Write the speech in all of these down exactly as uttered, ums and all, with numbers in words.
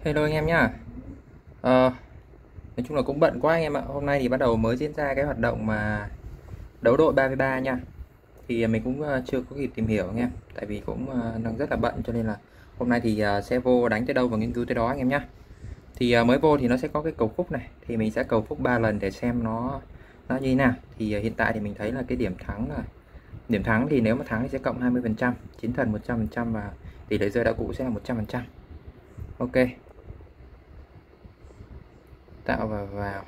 Hello anh em nhá. Ờ, nói chung là cũng bận quá anh em ạ. Hôm nay thì bắt đầu mới diễn ra cái hoạt động mà đấu đội ba v ba nha. Thì mình cũng ờ, chưa có kịp tìm hiểu anh em. Tại vì cũng ờ, đang rất là bận cho nên là hôm nay thì ờ, sẽ vô đánh tới đâu và nghiên cứu tới đó anh em nhá. Thì ờ, mới vô thì nó sẽ có cái cầu phúc này. Thì mình sẽ cầu phúc ba lần để xem nó nó như thế nào. Thì ờ, hiện tại thì mình thấy là cái điểm thắng là điểm thắng thì nếu mà thắng thì sẽ cộng hai mươi phần trăm, chiến thần một trăm phần trăm và tỷ lệ rơi đạo cụ sẽ là một trăm phần trăm. Ok, tạo và vào.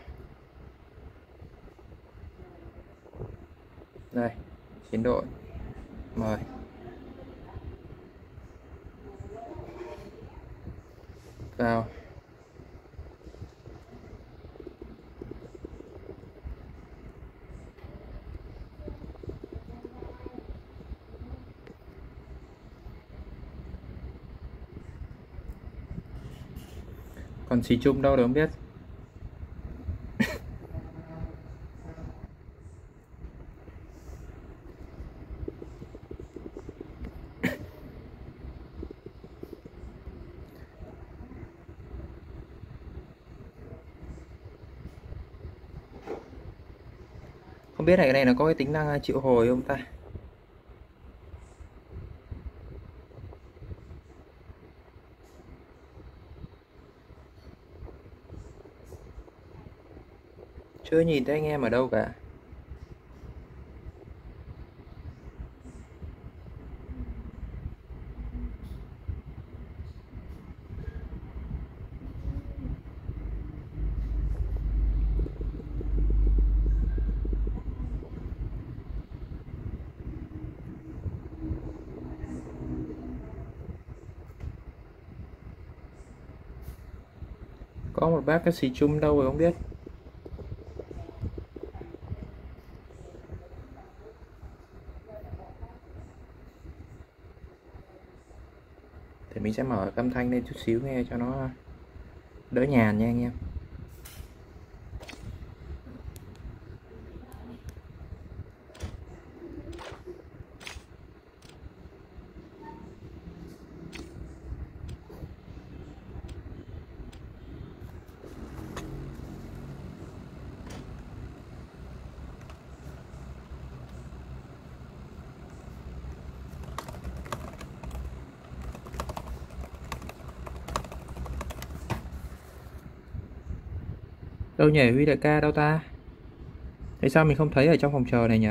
Đây, chiến đội. Mời. Vào. Còn xì chung đâu được không biết. Không biết này cái này nó có cái tính năng triệu hồi không ta. Chưa nhìn thấy anh em ở đâu cả. Có một bác cái xì chung đâu rồi không biết. Thì mình sẽ mở âm thanh lên chút xíu nghe cho nó đỡ nhàn nha anh em. Đâu nhỉ, Huy đại ca đâu ta? Tại sao mình không thấy ở trong phòng chờ này nhỉ?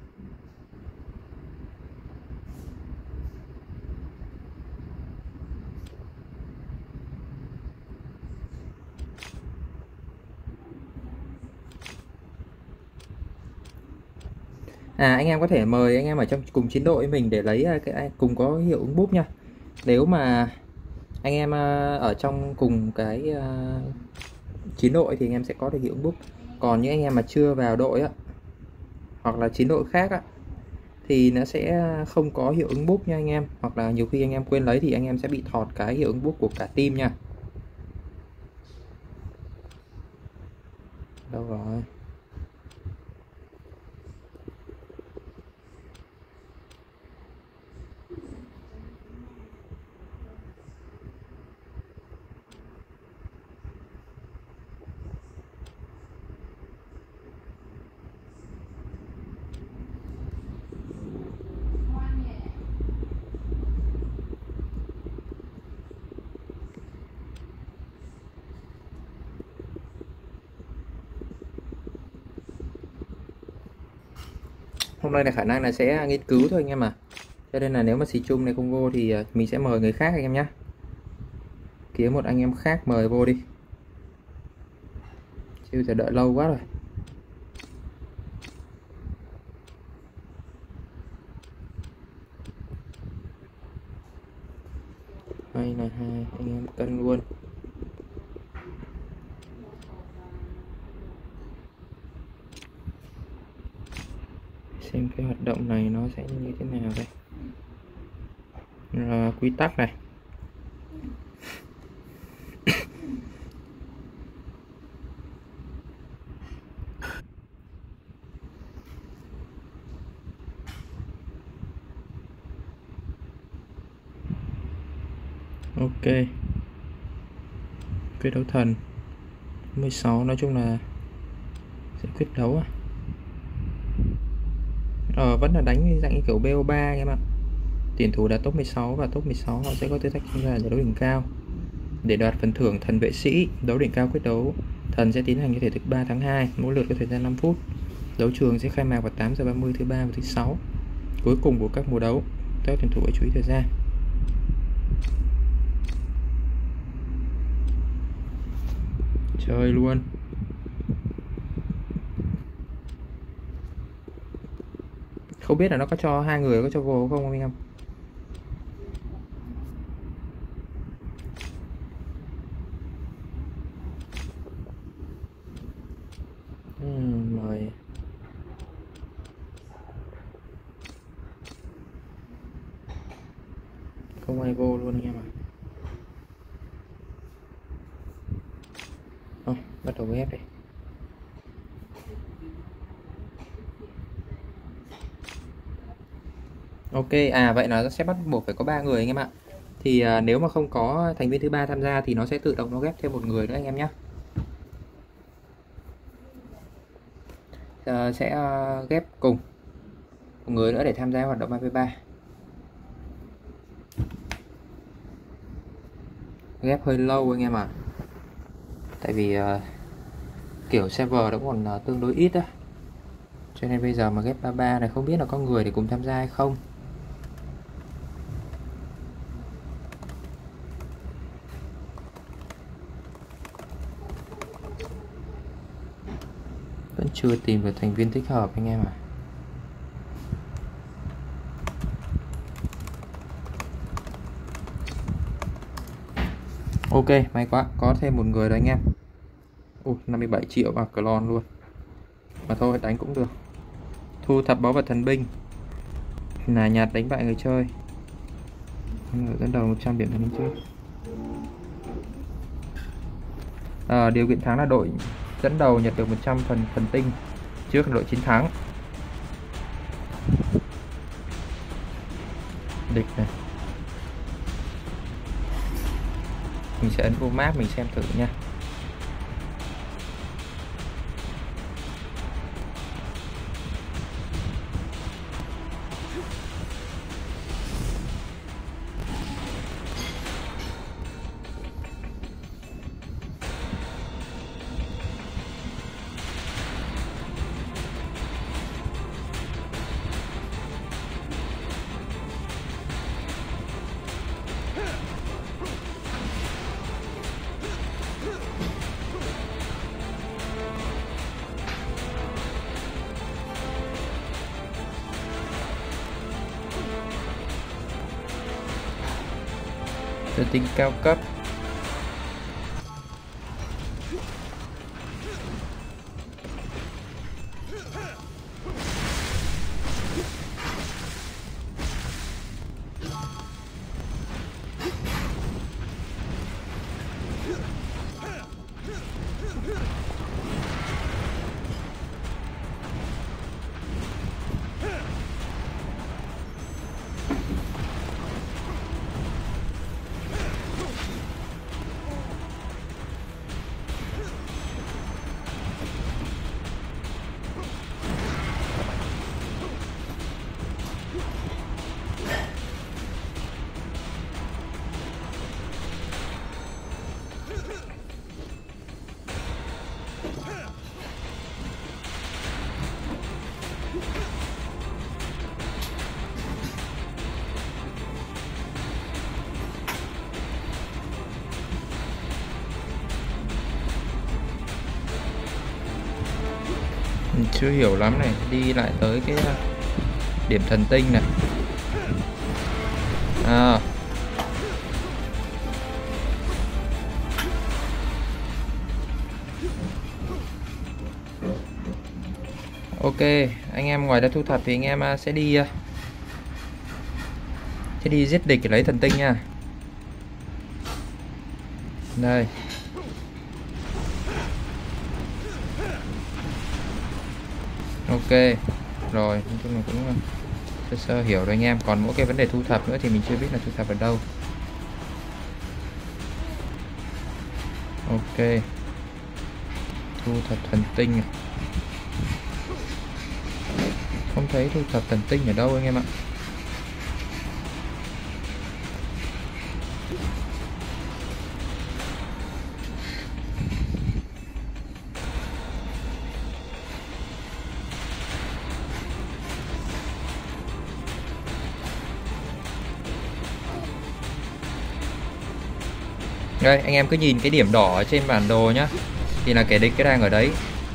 À, anh em có thể mời anh em ở trong cùng chiến đội với mình để lấy à, cái cùng có hiệu ứng búp nha. Nếu mà anh em à, ở trong cùng cái à, chiến đội thì anh em sẽ có được hiệu ứng búp. Còn những anh em mà chưa vào đội á, hoặc là chiến đội khác á, thì nó sẽ không có hiệu ứng búp nha anh em, hoặc là nhiều khi anh em quên lấy thì anh em sẽ bị thọt cái hiệu ứng búp của cả team nha. Đâu rồi. Hôm nay là khả năng là sẽ nghiên cứu thôi anh em à, cho nên là nếu mà xì chung này không vô thì à, mình sẽ mời người khác anh em nhé, kiếm một anh em khác mời vô đi, chứ giờ đợi lâu quá rồi. Hay là hai anh em cân luôn. Xem cái hoạt động này nó sẽ như thế nào đây. À, quy tắc này. Ok, Quyết đấu thần mười sáu, nói chung là sẽ quyết đấu à. Ờ, vẫn là đánh dạng như kiểu bê o ba anh em ạ. Tuyển thủ đạt top mười sáu và top mười sáu họ sẽ có tư cách tham gia giải đấu đỉnh cao. Để đoạt phần thưởng thần vệ sĩ, đấu đỉnh cao quyết đấu thần sẽ tiến hành như thể thức ba tháng hai, mỗi lượt có thời gian năm phút. Đấu trường sẽ khai mạc vào tám giờ ba mươi thứ ba và thứ sáu cuối cùng của các mùa đấu. Các tuyển thủ phải chú ý thời gian. Chơi luôn. Không biết là nó có cho hai người có cho vô không anh em. uhm, mời không ai vô luôn anh em ạ. à. Bắt đầu ghép đi. Ok, à vậy là nó sẽ bắt buộc phải có ba người anh em ạ. Thì à, nếu mà không có thành viên thứ ba tham gia thì nó sẽ tự động nó ghép thêm một người nữa anh em nhé. À, sẽ à, ghép cùng một người nữa để tham gia hoạt động ba v ba. Ghép hơi lâu anh em ạ. À. Tại vì à, kiểu server nó còn à, tương đối ít á. Cho nên bây giờ mà ghép ba ba này không biết là có người để cùng tham gia hay không. Vẫn chưa tìm được thành viên thích hợp anh em à. Ok, may quá, có thêm một người rồi anh em. Ui, năm mươi bảy triệu vào clone luôn. Mà thôi, đánh cũng được. Thu thập báu vật thần binh. Là nhạt đánh bại người chơi. Người dẫn đầu một trăm điểm thần binh trước. À, điều kiện thắng là đội dẫn đầu nhận được một trăm phần thần tinh trước đội chiến thắng. Địch này. Mình sẽ ấn vô map mình xem thử nha. Thần tinh cao cấp. Mình chưa hiểu lắm này, đi lại tới cái điểm thần tinh này. À. Ok, anh em ngoài ra thu thập thì anh em sẽ đi sẽ đi giết địch để lấy thần tinh nha. Đây. Ok rồi, nói chung là cũng sơ sơ hiểu rồi anh em. Còn mỗi cái vấn đề thu thập nữa thì mình chưa biết là thu thập ở đâu. Ok, thu thập thần tinh này. Không thấy thu thập thần tinh ở đâu anh em ạ. Đây, anh em cứ nhìn cái điểm đỏ ở trên bản đồ nhá, thì là kẻ địch cái đang ở đấy.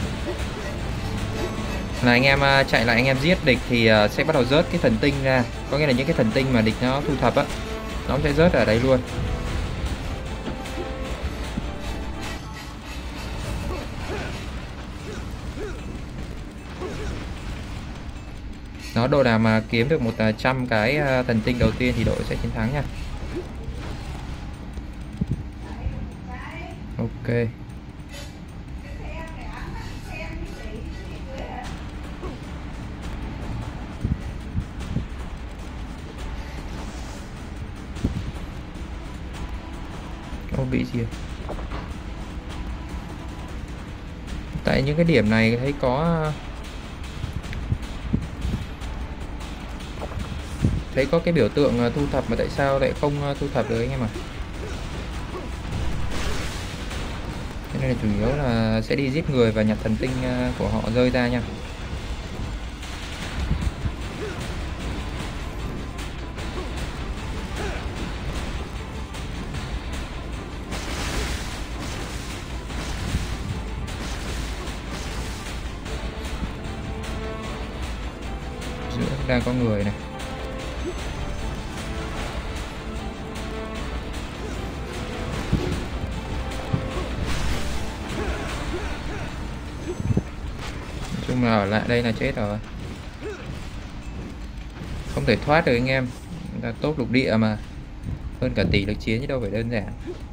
Là anh em chạy lại anh em giết địch thì sẽ bắt đầu rớt cái thần tinh ra. Có nghĩa là những cái thần tinh mà địch nó thu thập á, nó sẽ rớt ở đấy luôn. Nó đội nào mà kiếm được một trăm cái thần tinh đầu tiên thì đội sẽ chiến thắng nha. Ok. Ô, bị gì à? Tại những cái điểm này thấy có thấy có cái biểu tượng thu thập mà tại sao lại không thu thập được anh em à? Thế nên là chủ yếu là sẽ đi giết người và nhặt thần tinh của họ rơi ra nha. Giữa đang có người này. Nói chung là ở lại đây là chết rồi, không thể thoát được anh em. Là top lục địa mà, hơn cả tỷ lực chiến chứ đâu phải đơn giản.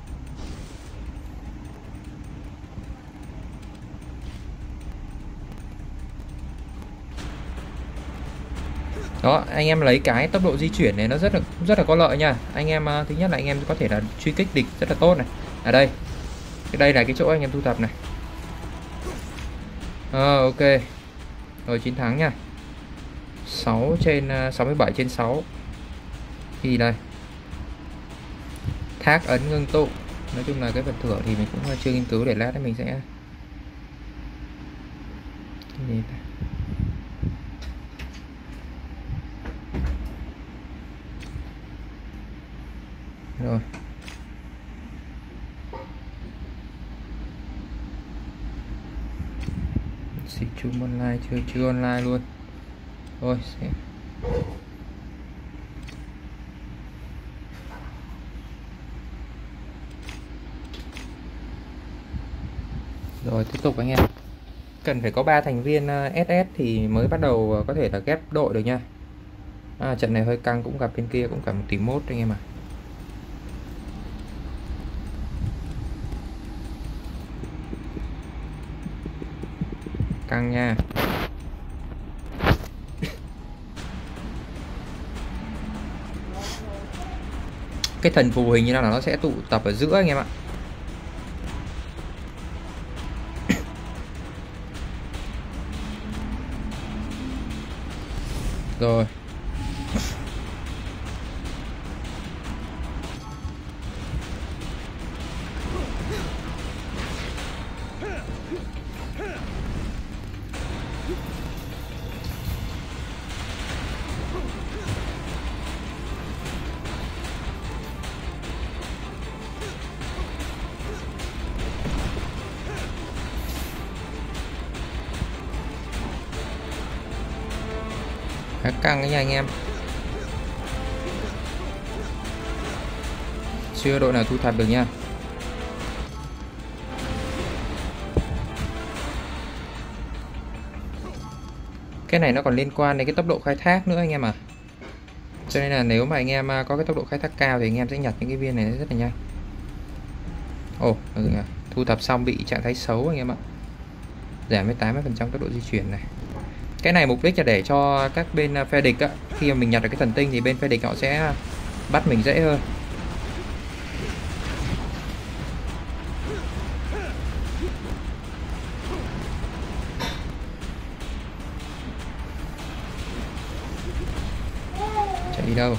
Đó, anh em lấy cái tốc độ di chuyển này nó rất là rất là có lợi nha. Anh em thứ nhất là anh em có thể là truy kích địch rất là tốt này. Ở đây, cái đây là cái chỗ anh em thu thập này. À, ok, rồi chiến thắng nha. Sáu trên sáu mươi bảy trên sáu. Thì đây, thác ấn ngưng tụ. Nói chung là cái phần thưởng thì mình cũng chưa nghiên cứu, để lát mình sẽ rồi. Xịt chung online chưa chưa online luôn. Thôi sẽ rồi tiếp tục anh em. Cần phải có ba thành viên ét ét thì mới bắt đầu có thể là ghép đội được nha. À, trận này hơi căng, cũng gặp bên kia cũng cả một tỷ mốt anh em à. Căng nha. Cái thần phù hình như là nó sẽ tụ tập ở giữa anh em ạ. Rồi. Khá căng đấy nha anh em. Chưa đội nào thu thập được nha. Cái này nó còn liên quan đến cái tốc độ khai thác nữa anh em à. Cho nên là nếu mà anh em có cái tốc độ khai thác cao thì anh em sẽ nhặt những cái viên này rất là nhanh. Ồ, ừ, thu thập xong bị trạng thái xấu anh em ạ. Giảm với tám mươi phần trăm tốc độ di chuyển này. Cái này mục đích là để cho các bên phe địch á, khi mà mình nhặt được cái thần tinh thì bên phe địch họ sẽ bắt mình dễ hơn. đâu.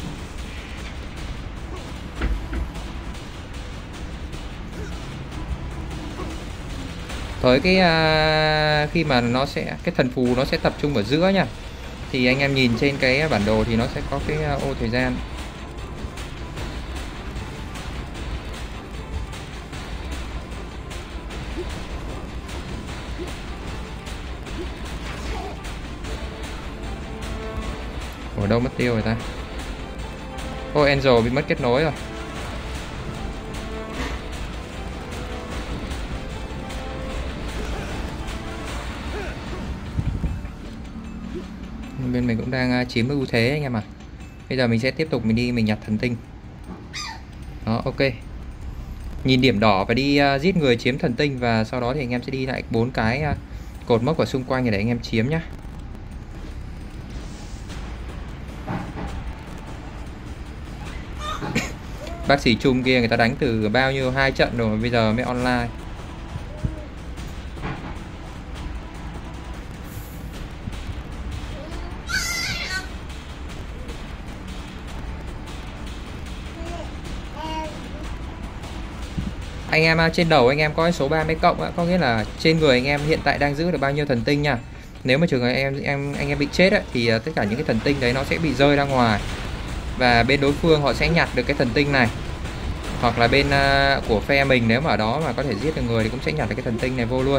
Với cái uh, khi mà nó sẽ cái thần phù nó sẽ tập trung ở giữa nha, thì anh em nhìn trên cái bản đồ thì nó sẽ có cái ô thời gian. Ở đâu mất tiêu rồi ta? Ôi, Angel bị mất kết nối rồi. Bên mình cũng đang chiếm ưu thế anh em à. Bây giờ mình sẽ tiếp tục mình đi mình nhặt thần tinh. Đó, ok. Nhìn điểm đỏ và đi uh, giết người chiếm thần tinh, và sau đó thì anh em sẽ đi lại bốn cái uh, cột mốc ở xung quanh để anh em chiếm nhá. Bác sĩ Trung kia người ta đánh từ bao nhiêu hai trận rồi mà bây giờ mới online. Anh em trên đầu anh em có số ba mươi cộng, có nghĩa là trên người anh em hiện tại đang giữ được bao nhiêu thần tinh nha. Nếu mà trường hợp em em anh em bị chết ấy, thì tất cả những cái thần tinh đấy nó sẽ bị rơi ra ngoài, và bên đối phương họ sẽ nhặt được cái thần tinh này, hoặc là bên uh, của phe mình nếu mà ở đó mà có thể giết được người thì cũng sẽ nhặt được cái thần tinh này vô luôn.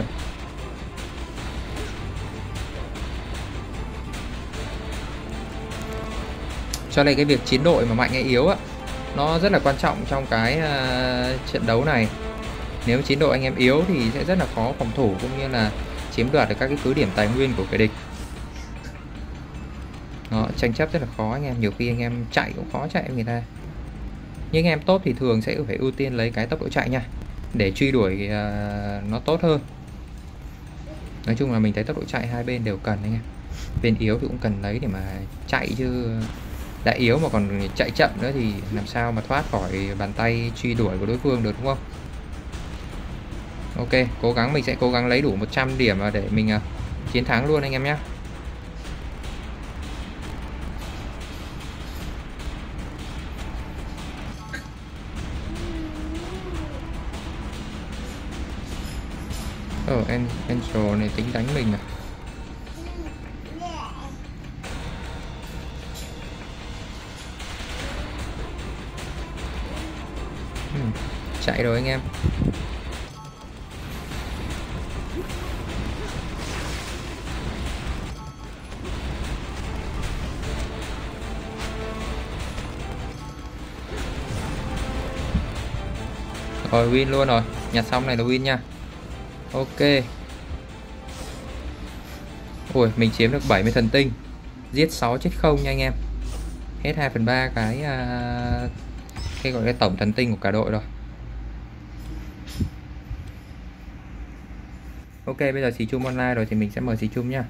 Cho nên cái việc chiến đội mà mạnh hay yếu á, nó rất là quan trọng trong cái uh, trận đấu này. Nếu chiến đội anh em yếu thì sẽ rất là khó phòng thủ cũng như là chiếm đoạt được các cái cứ điểm tài nguyên của kẻ địch. Đó, tranh chấp rất là khó anh em, nhiều khi anh em chạy cũng khó chạy người ta. Nhưng anh em tốt thì thường sẽ phải ưu tiên lấy cái tốc độ chạy nha, để truy đuổi uh, nó tốt hơn. Nói chung là mình thấy tốc độ chạy hai bên đều cần anh em. Bên yếu thì cũng cần lấy để mà chạy, chứ đã yếu mà còn chạy chậm nữa thì làm sao mà thoát khỏi bàn tay truy đuổi của đối phương được, đúng không? Ok, cố gắng mình sẽ cố gắng lấy đủ một trăm điểm để mình uh, chiến thắng luôn anh em nhé. Ờ, oh, Angel này tính đánh mình à? Hmm, chạy rồi anh em. Rồi win luôn rồi, nhặt xong này là win nha. Ok. Ui, mình chiếm được bảy mươi thần tinh, giết sáu chết không nha anh em. Hết hai phần ba cái uh, cái gọi là tổng thần tinh của cả đội rồi. Ok, bây giờ xì chung online rồi thì mình sẽ mời xì chung nha.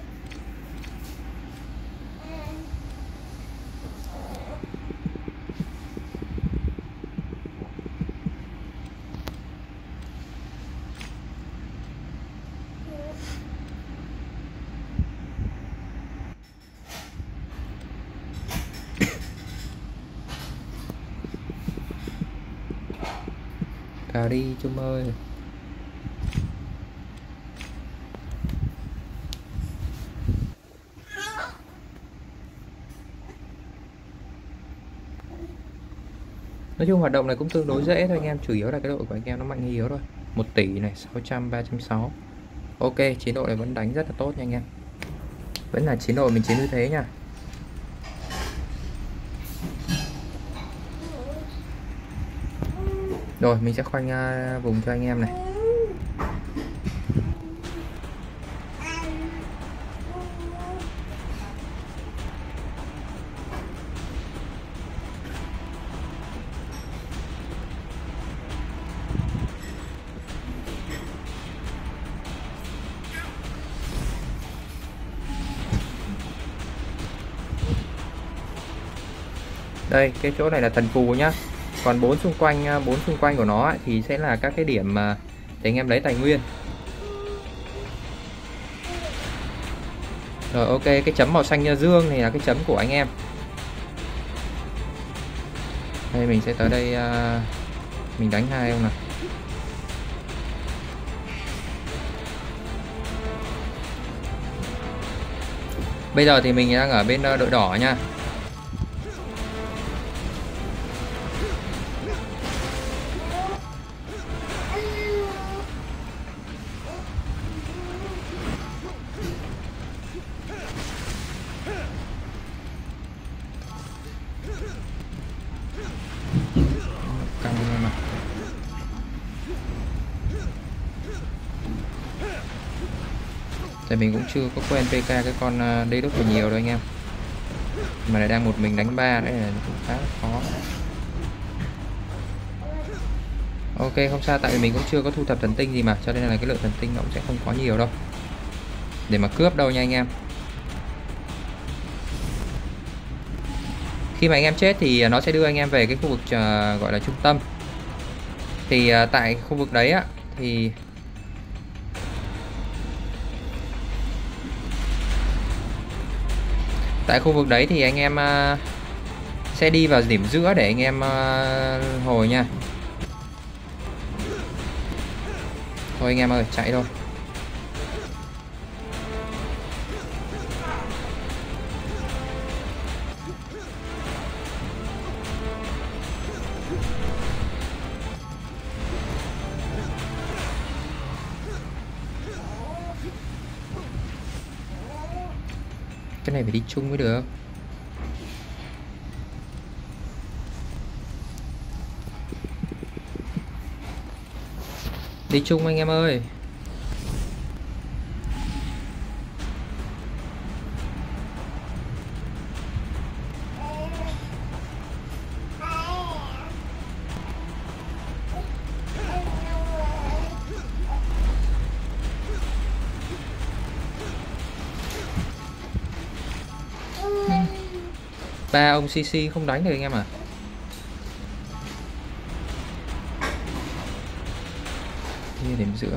Vào đi Chung ơi. Nói chung hoạt động này cũng tương đối dễ thôi anh em, chủ yếu là cái đội của anh em nó mạnh hay yếu thôi. Một tỷ này, sáu trăm, ba trăm sáu mươi. Ok, chiến đội này vẫn đánh rất là tốt nha anh em. Vẫn là chiến đội mình chiến ưu thế nha. Rồi mình sẽ khoanh uh, vùng cho anh em này. Đây, cái chỗ này là thần phù nhá. Còn bốn xung quanh bốn xung quanh của nó ấy, thì sẽ là các cái điểm mà để anh em lấy tài nguyên. Rồi ok, cái chấm màu xanh dương này là cái chấm của anh em. Đây mình sẽ tới đây uh, mình đánh hai ông nào. Bây giờ thì mình đang ở bên uh, đội đỏ nha. Căng lên mà. Tại mình cũng chưa có quen pê ca cái con đê đúc nhiều đâu anh em, mà lại đang một mình đánh ba đấy là cũng khá là khó. Ok không sao, tại vì mình cũng chưa có thu thập thần tinh gì mà, cho nên là cái lượng thần tinh nó cũng sẽ không có nhiều đâu để mà cướp đâu nha anh em. Khi mà anh em chết thì nó sẽ đưa anh em về cái khu vực uh, gọi là trung tâm. Thì uh, tại khu vực đấy á thì tại khu vực đấy thì anh em uh, sẽ đi vào điểm giữa để anh em uh, hồi nha. Thôi anh em ơi, chạy thôi. Cái này phải đi chung mới được. Đi chung anh em ơi. Ba ông xê xê không đánh được anh em à? Đi điểm giữa.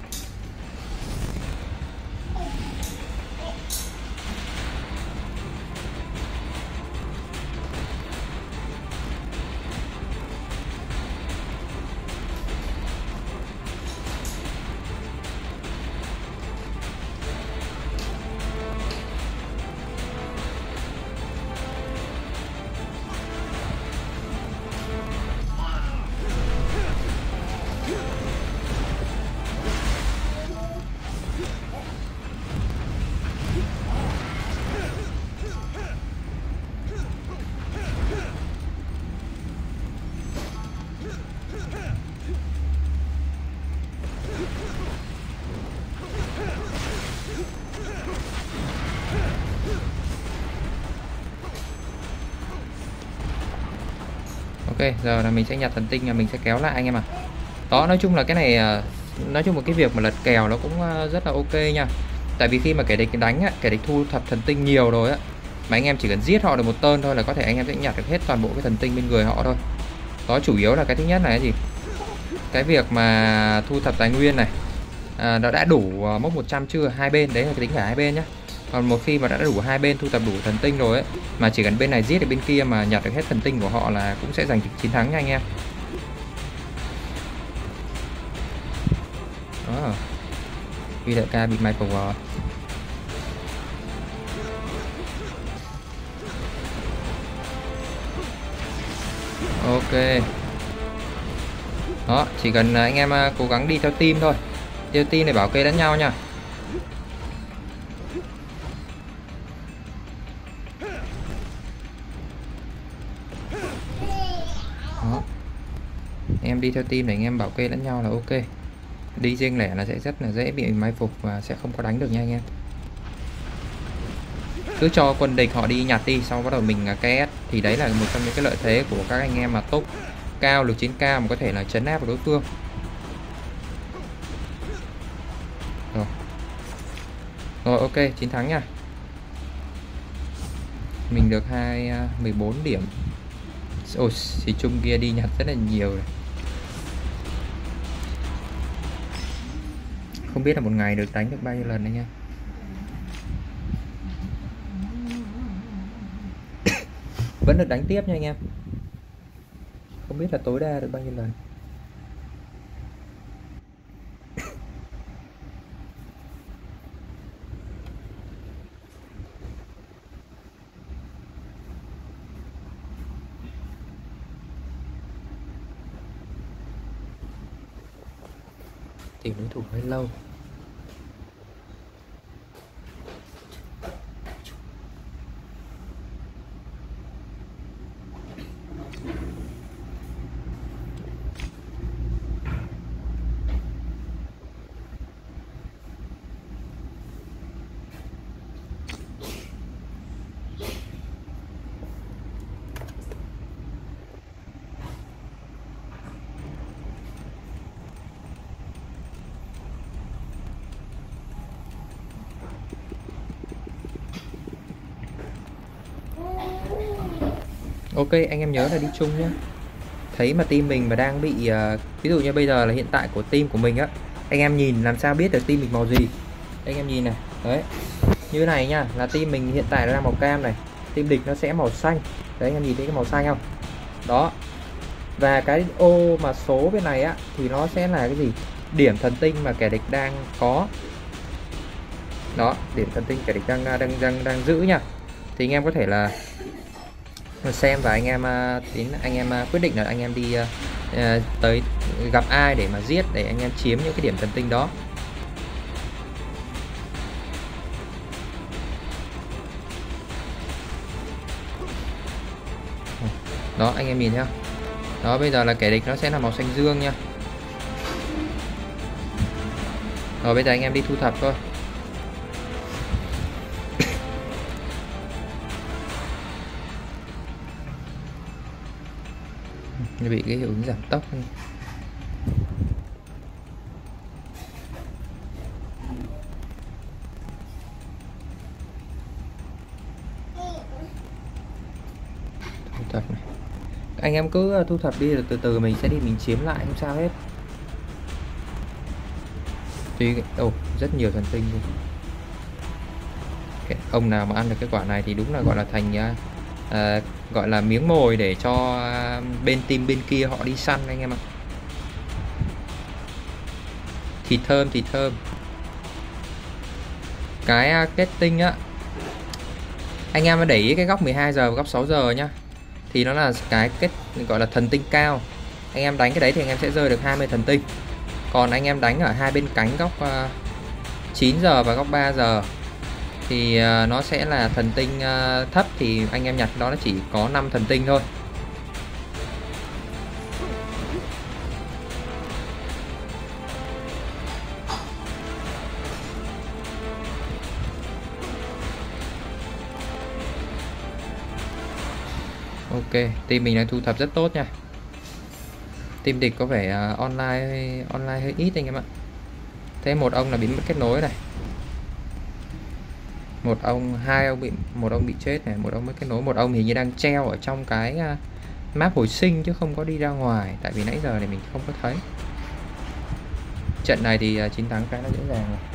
Ok, giờ là mình sẽ nhặt thần tinh, là mình sẽ kéo lại anh em à. Đó, nói chung là cái này, nói chung một cái việc mà lật kèo nó cũng rất là ok nha. Tại vì khi mà kẻ địch đánh á, kẻ địch thu thập thần tinh nhiều rồi á, mà anh em chỉ cần giết họ được một turn thôi là có thể anh em sẽ nhặt được hết toàn bộ cái thần tinh bên người họ thôi. Đó, chủ yếu là cái thứ nhất là cái gì? Cái việc mà thu thập tài nguyên này, à, nó đã đủ mốc một trăm chưa? Hai bên, đấy là cái tính cả hai bên nhá. Còn một khi mà đã đủ hai bên thu thập đủ thần tinh rồi ấy, mà chỉ cần bên này giết được bên kia mà nhặt được hết thần tinh của họ là cũng sẽ giành chiến thắng nha anh em. Đó. Vì đại ca bị mai phục rồi. Ok. Đó, chỉ cần anh em cố gắng đi theo team thôi. Theo team này bảo kê lẫn nhau nha. Đó. Anh em đi theo team để anh em bảo kê lẫn nhau là ok. Đi riêng lẻ là sẽ rất là dễ bị mai phục và sẽ không có đánh được nha anh em. Cứ cho quân địch họ đi nhặt đi, sau bắt đầu mình ca ét thì đấy là một trong những cái lợi thế của các anh em mà top cao, lực chiến cao mà có thể là trấn áp của đối phương. Rồi. Rồi ok, chiến thắng nha. Mình được hai mười bốn điểm. Ôi, thì chung kia đi nhặt rất là nhiều rồi. Không biết là một ngày được đánh được bao nhiêu lần anh em. Vẫn được đánh tiếp nha anh em. không biết là tối đa được bao nhiêu lần. Tìm đối thủ hơi lâu. Ok, anh em nhớ là đi chung nhé. Thấy mà team mình mà đang bị uh, ví dụ như bây giờ là hiện tại của team của mình á, anh em nhìn làm sao biết được team mình màu gì. Anh em nhìn này, đấy, như này nha, là team mình hiện tại là màu cam này, team địch nó sẽ màu xanh. Đấy, anh em nhìn thấy cái màu xanh không? Đó. Và cái ô mà số bên này á thì nó sẽ là cái gì? Điểm thần tinh mà kẻ địch đang có. Đó, điểm thần tinh kẻ địch đang đang đang đang giữ nha. Thì anh em có thể là xem và anh em đến anh em quyết định là anh em đi uh, tới gặp ai để mà giết, để anh em chiếm những cái điểm thần tinh đó. Đó, anh em nhìn thấy không? Đó, bây giờ là kẻ địch nó sẽ là màu xanh dương nha. Rồi bây giờ anh em đi thu thập thôi. Bị cái hiệu ứng giảm tốc này. Thu thập này. Anh em cứ thu thập đi rồi từ từ mình sẽ đi mình chiếm lại, không sao hết. Tuy ồ oh, rất nhiều thần tinh luôn. Cái ông nào mà ăn được cái quả này thì đúng là gọi là thành à, gọi là miếng mồi để cho bên team bên kia họ đi săn anh em ạ. Thịt thơm, thịt thơm. Cái kết tinh á, anh em để ý cái góc mười hai giờ và góc sáu giờ nhá, thì nó là cái kết gọi là thần tinh cao. Anh em đánh cái đấy thì anh em sẽ rơi được hai mươi thần tinh. Còn anh em đánh ở hai bên cánh góc uh, chín giờ và góc ba giờ thì uh, nó sẽ là thần tinh uh, thấp, thì anh em nhặt đó nó chỉ có năm thần tinh thôi. Ok, team mình đang thu thập rất tốt nha. Team địch có vẻ uh, online online hơi ít anh em ạ. Thế một ông là bị mất kết nối này. Một ông, hai ông bị một ông bị chết này, một ông mất kết nối, một ông hình như đang treo ở trong cái uh, map hồi sinh chứ không có đi ra ngoài, tại vì nãy giờ này mình không có thấy. Trận này thì uh, chiến thắng cái nó dễ dàng rồi.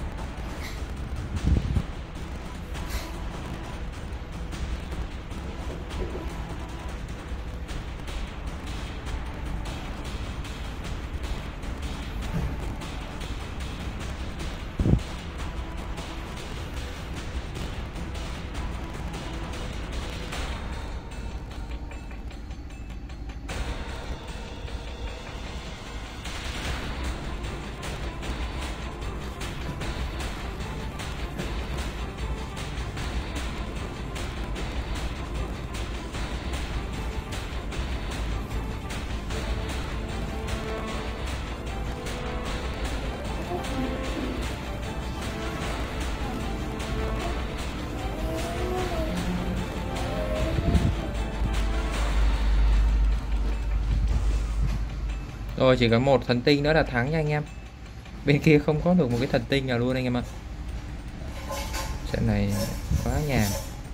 Rồi chỉ có một thần tinh nữa là thắng nha anh em. Bên kia không có được một cái thần tinh nào luôn anh em ạ. Trận này quá nhàn.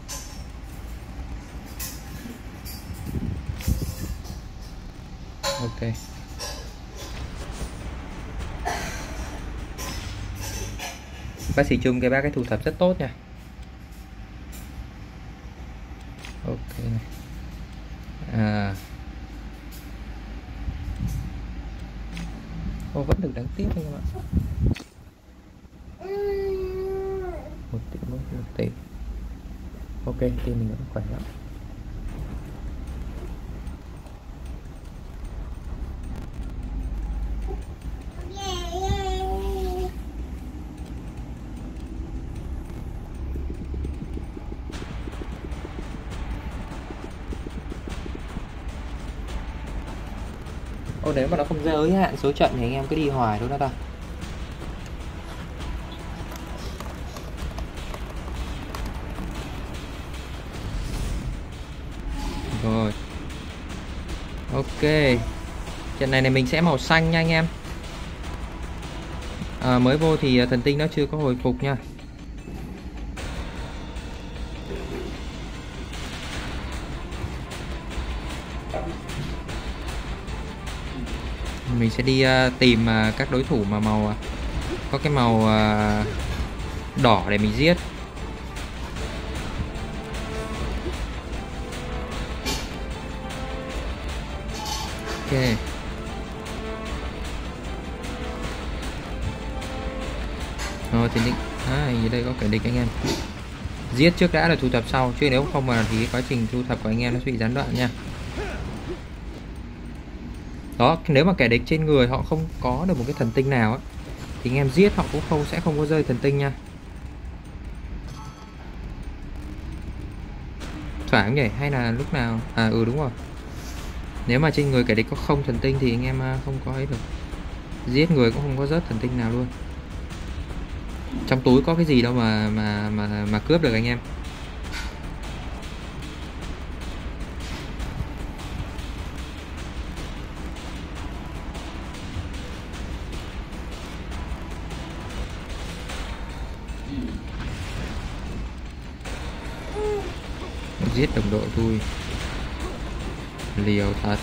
Ok. Bác sĩ chung cái bác cái thu thập rất tốt nha. Ok này. À, Ô, vẫn được đáng tiếc anh em ạ. Một tỷ một tỷ. Ok, team mình vẫn khỏe lắm. Ô, nếu mà nó không giới hạn số trận thì anh em cứ đi hoài thôi đó ta. Rồi. Ok. Trận này này mình sẽ màu xanh nha anh em. À, mới vô thì thần tinh nó chưa có hồi phục nha. Mình sẽ đi uh, tìm uh, các đối thủ mà màu uh, có cái màu uh, đỏ để mình giết. Ok. Rồi thì định à, ở đây có kẻ địch anh em. Giết trước đã là thu thập sau, chứ nếu không mà thì cái quá trình thu thập của anh em nó sẽ bị gián đoạn nha. Đó, nếu mà kẻ địch trên người họ không có được một cái thần tinh nào á, thì anh em giết họ cũng không sẽ không có rơi thần tinh nha. Thoảng nhỉ, hay là lúc nào à ừ đúng rồi. Nếu mà trên người kẻ địch có không thần tinh thì anh em không có ấy được. Giết người cũng không có rớt thần tinh nào luôn. Trong túi có cái gì đâu mà mà mà mà cướp được anh em. Giết đồng đội tôi liều thật.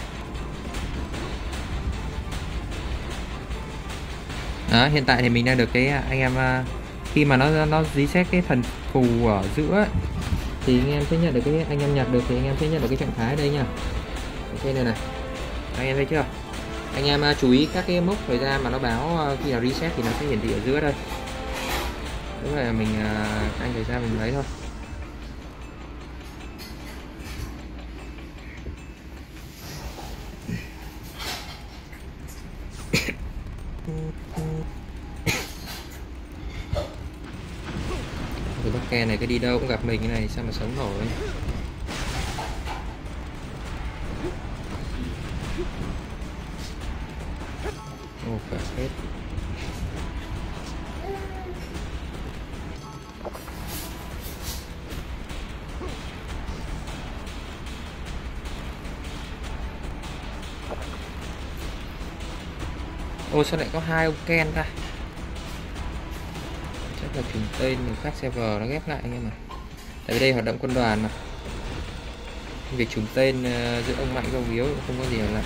Đó, hiện tại thì mình đang được cái anh em khi mà nó nó reset cái thần phù ở giữa ấy, thì anh em sẽ nhận được cái anh em nhặt được thì anh em sẽ nhận được cái trạng thái ở đây nha. Ok này này, anh em thấy chưa? Anh em chú ý các cái mốc thời gian mà nó báo khi nào reset thì nó sẽ hiển thị ở giữa đây. Đúng là mình anh thời gian mình lấy thôi. Cái bác ke này cái đi đâu cũng gặp mình cái này sao mà sống nổi. Ô cả hết. Ô sao lại có hai ông Ken ta? Chắc là trùng tên người khác server nó ghép lại anh em ạ. Tại vì đây hoạt động quân đoàn mà. Việc trùng tên uh, giữa ông mạnh và ông yếu cũng không có gì là.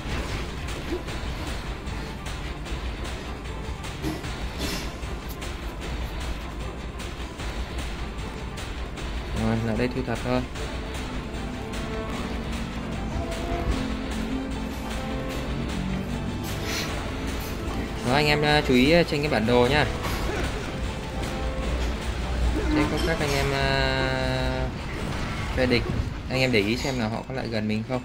Rồi lại đây thu thập thôi. Đó, anh em uh, chú ý trên cái bản đồ nha. Sẽ có các anh em uh, phe địch, anh em để ý xem là họ có lại gần mình không,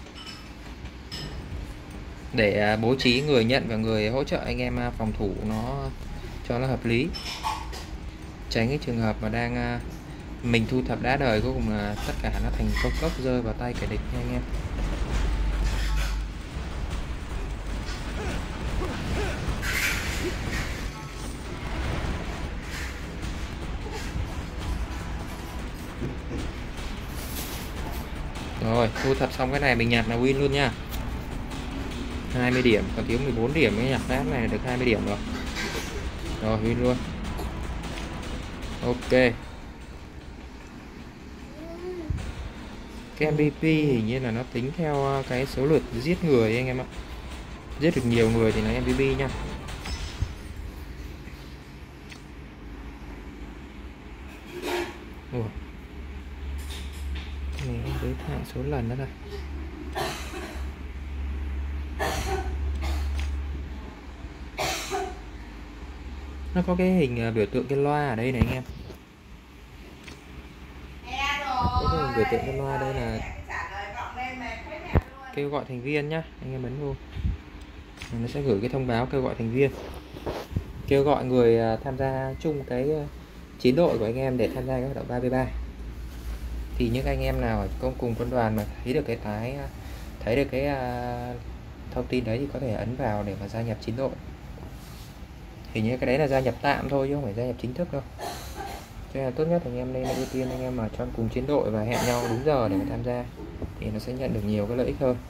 để uh, bố trí người nhận và người hỗ trợ anh em uh, phòng thủ nó cho nó hợp lý, tránh cái trường hợp mà đang uh, mình thu thập đá đời cuối cùng là tất cả nó thành công cốc rơi vào tay kẻ địch nha anh em. Rồi thu thập xong cái này mình nhặt là win luôn nha. Hai mươi điểm, còn thiếu mười bốn điểm mới nhặt đá này được hai mươi điểm rồi. Rồi win luôn. Ok. Cái em vê pê hình như là nó tính theo cái số lượt giết người anh em ạ. Giết được nhiều người thì nó em vê pê nha. Ủa. Mình không giới hạn số lần nữa thôi. Nó có cái hình à, biểu tượng cái loa ở đây này anh em. Có cái hình biểu tượng cái loa đây là kêu gọi thành viên nhá, anh em ấn vô nó sẽ gửi cái thông báo kêu gọi thành viên, kêu gọi người à, tham gia chung cái chiến đội của anh em để tham gia cái hoạt động ba v ba. Thì những anh em nào công cùng quân đoàn mà thấy được cái tái thấy được cái uh, thông tin đấy thì có thể ấn vào để mà gia nhập chiến đội. Thì như cái đấy là gia nhập tạm thôi chứ không phải gia nhập chính thức đâu. Cho nên là tốt nhất anh em nên ưu tiên anh em mà chọn cùng chiến đội và hẹn nhau đúng giờ để mà tham gia thì nó sẽ nhận được nhiều cái lợi ích hơn.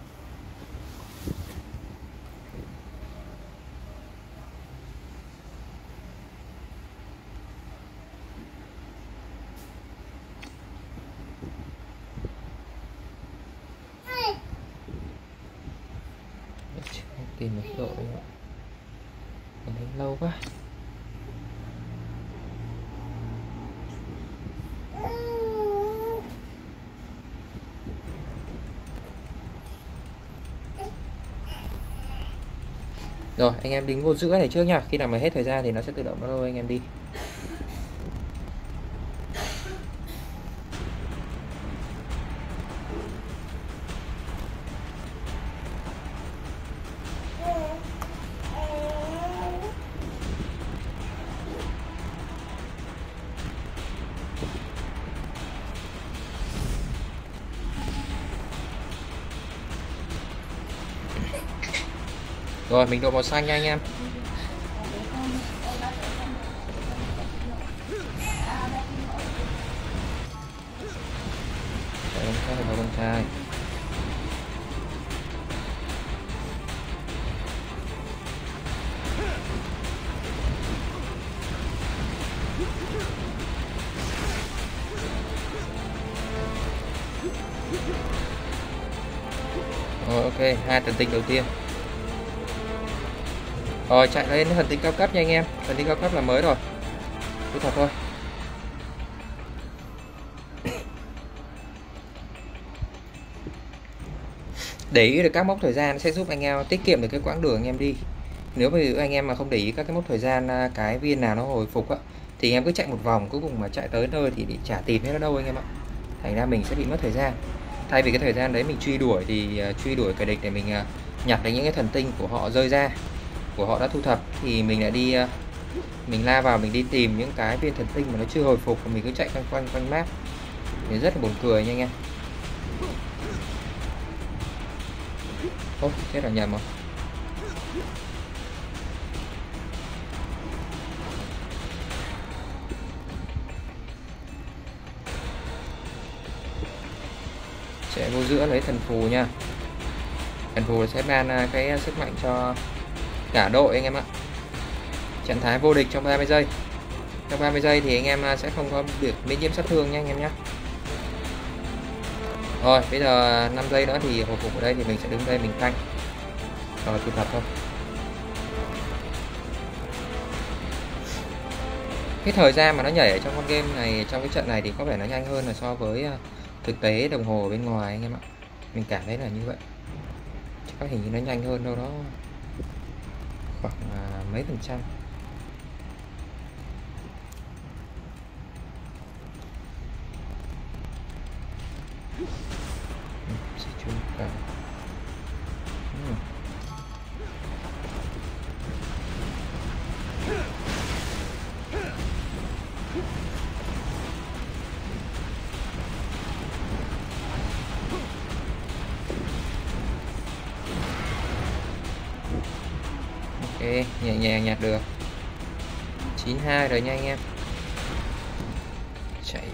Tìm được đội mình thấy lâu quá. Rồi anh em đính vô giữa này trước nha, khi nào mà hết thời gian thì nó sẽ tự động nó lôi anh em đi. Rồi mình độ màu xanh nha anh em. Đây là con con trai. Rồi ok, hai thần tinh đầu tiên. Rồi chạy lên thần tinh cao cấp nha anh em. Thần tinh cao cấp là mới rồi. Cứ thật thôi. Để ý được các mốc thời gian sẽ giúp anh em tiết kiệm được cái quãng đường anh em đi. Nếu mà anh em mà không để ý các cái mốc thời gian cái viên nào nó hồi phục á, thì anh em cứ chạy một vòng cuối cùng mà chạy tới nơi thì đi chả tìm thấy nó đâu anh em ạ. Thành ra mình sẽ bị mất thời gian. Thay vì cái thời gian đấy mình truy đuổi thì uh, truy đuổi kẻ địch để mình uh, nhặt được những cái thần tinh của họ rơi ra, của họ đã thu thập, thì mình lại đi uh, mình la vào mình đi tìm những cái viên thần tinh mà nó chưa hồi phục và mình cứ chạy quanh quanh quanh map thì rất là buồn cười nha anh em. Ô, chết là nhầm rồi. Chạy vô giữa lấy thần phù nha. Thần phù sẽ ban cái sức mạnh cho cả đội anh em ạ. Trạng thái vô địch trong ba mươi giây. Trong ba mươi giây thì anh em sẽ không có được miễn nhiễm sát thương nha anh em nhé. Rồi bây giờ năm giây nữa thì hồi phục ở đây thì mình sẽ đứng đây mình canh. Rồi thu thập thôi. Cái thời gian mà nó nhảy ở trong con game này, trong cái trận này thì có vẻ nó nhanh hơn là so với thực tế đồng hồ bên ngoài anh em ạ. Mình cảm thấy là như vậy. Chắc có hình như nó nhanh hơn đâu đó khoảng mấy phần trăm. Ok, nhẹ nhàng nhặt được chín hai rồi nha anh em. Chạy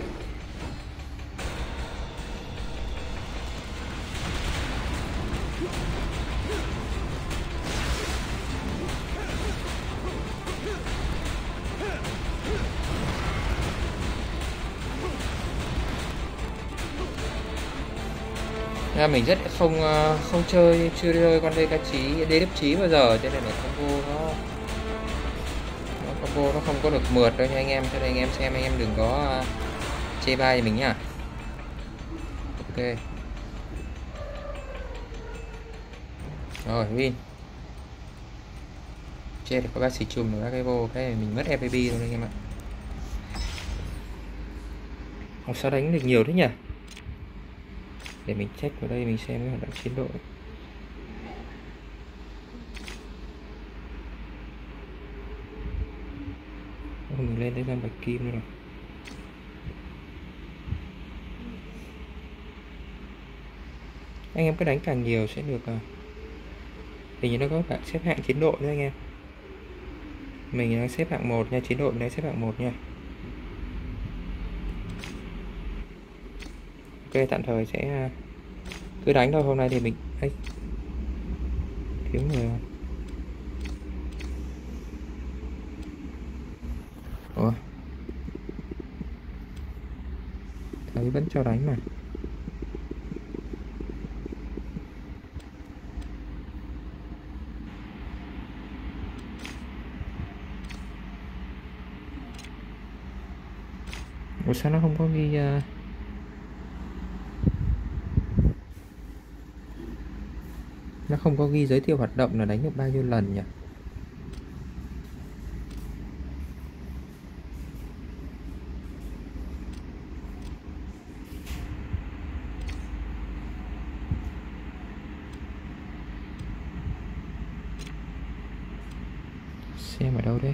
ra mình rất không không chơi chưa chơi con đê cá chí đê đếp chí bao giờ, cho nên là combo nó, nó combo nó không có được mượt đâu nha anh em, cho nên anh em xem anh em đừng có chê bai mình nhá. Ok rồi win Chết, có các xì chùm và các cái vô cái mình mất ép pê bê luôn anh em ạ. Ồ, sao đánh được nhiều thế nhỉ? Để mình check vào đây mình xem cái hoạt động chiến độ. Ồ, mình lên tới năm bạch kim luôn rồi. Anh em cứ đánh càng nhiều sẽ được. Hình như nó có cả xếp hạng chiến độ nữa anh em. Mình đang xếp hạng một nha, chiến độ mình đang xếp hạng một nha. Ok, tạm thời sẽ cứ đánh thôi. Hôm nay thì mình ấy, thiếu người không? Ủa, thấy vẫn cho đánh mà. Ủa sao nó không có ghi uh... nó không có ghi giới thiệu hoạt động là đánh được bao nhiêu lần nhỉ? Xem ở đâu đây?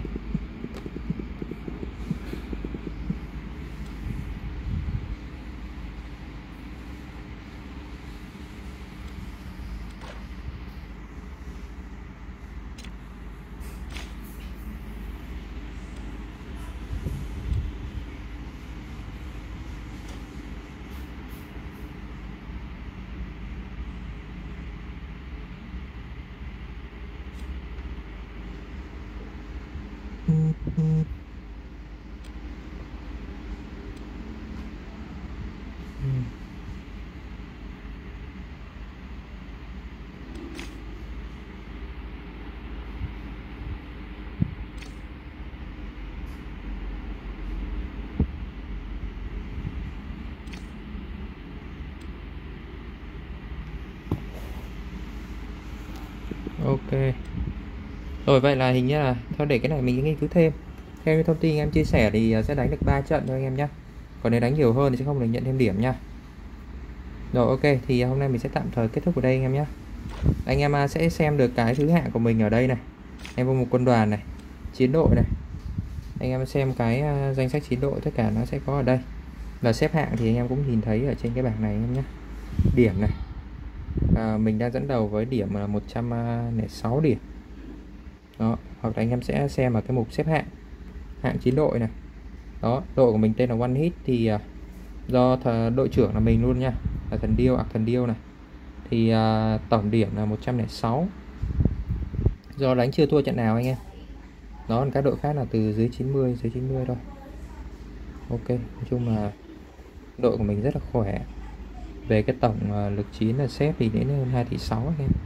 Ok. Rồi vậy là hình như là thôi để cái này mình nghiên cứu thêm. Theo thông tin em chia sẻ thì sẽ đánh được ba trận thôi anh em nhé. Còn nếu đánh nhiều hơn thì sẽ không được nhận thêm điểm nha. Rồi ok, thì hôm nay mình sẽ tạm thời kết thúc ở đây anh em nhé. Anh em sẽ xem được cái thứ hạng của mình ở đây này. Em vô một quân đoàn này, chiến đội này. Anh em xem cái danh sách chiến đội tất cả nó sẽ có ở đây. Và xếp hạng thì anh em cũng nhìn thấy ở trên cái bảng này anh em nhé. Điểm này. À, mình đang dẫn đầu với điểm là một trăm lẻ sáu điểm. Đó, hoặc là anh em sẽ xem ở cái mục xếp hạng, hạng chiến đội này. Đó, đội của mình tên là One Hit thì uh, do đội trưởng là mình luôn nha, là thần điêu, ạc thần điêu này. Thì uh, tổng điểm là một trăm lẻ sáu. Do đánh chưa thua trận nào anh em. Đó, còn các đội khác là từ dưới chín mươi, dưới chín mươi thôi. Ok, nói chung là đội của mình rất là khỏe. Về cái tổng uh, lực chiến là xếp thì đến hơn hai tỷ sáu anh em.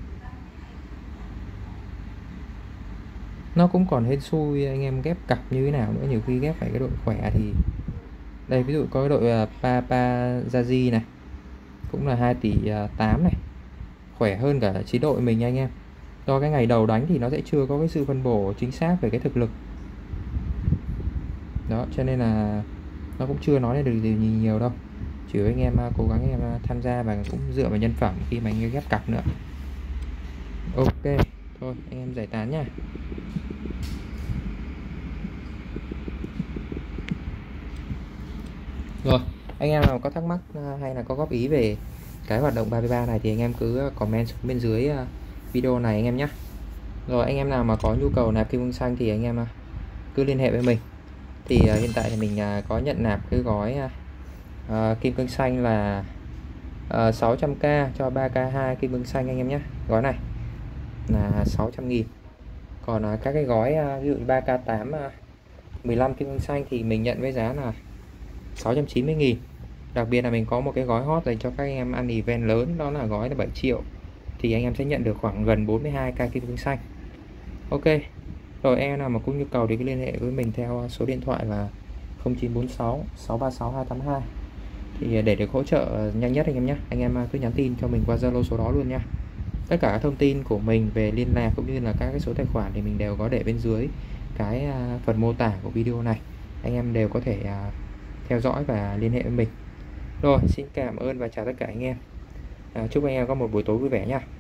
Nó cũng còn hên xui anh em ghép cặp như thế nào nữa, nhiều khi ghép phải cái đội khỏe thì đây, ví dụ có cái đội uh, Papa Zazi này cũng là hai tỷ tám này, khỏe hơn cả chế đội mình nha anh em. Do cái ngày đầu đánh thì nó sẽ chưa có cái sự phân bổ chính xác về cái thực lực đó, cho nên là nó cũng chưa nói được gì nhiều đâu. Chỉ anh em uh, cố gắng anh em uh, tham gia và cũng dựa vào nhân phẩm khi mà anh em ghép cặp nữa. Ok, thôi anh em giải tán nha. Rồi, anh em nào có thắc mắc hay là có góp ý về cái hoạt động ba mươi ba này thì anh em cứ comment xuống bên dưới video này anh em nhé. Rồi anh em nào mà có nhu cầu nạp kim cương xanh thì anh em cứ liên hệ với mình. Thì uh, hiện tại thì mình uh, có nhận nạp cái gói uh, kim cương xanh là uh, sáu trăm k cho ba k hai kim cương xanh anh em nhé. Gói này là sáu trăm nghìn. Còn uh, các cái gói uh, ví dụ ba k tám uh, mười lăm kim cương xanh thì mình nhận với giá là sáu trăm chín mươi nghìn. Đặc biệt là mình có một cái gói hot dành cho các anh em ăn event lớn, đó là gói là bảy triệu. Thì anh em sẽ nhận được khoảng gần bốn mươi hai k kim cương xanh. Ok. Rồi anh em nào mà có nhu cầu thì cứ liên hệ với mình theo số điện thoại là không chín bốn sáu sáu ba sáu hai tám hai. Thì để được hỗ trợ nhanh nhất anh em nhé. Anh em cứ nhắn tin cho mình qua Zalo số đó luôn nha. Tất cả các thông tin của mình về liên lạc cũng như là các cái số tài khoản thì mình đều có để bên dưới cái à, phần mô tả của video này. Anh em đều có thể à, theo dõi và liên hệ với mình. Rồi, xin cảm ơn và chào tất cả anh em. À, chúc anh em có một buổi tối vui vẻ nha.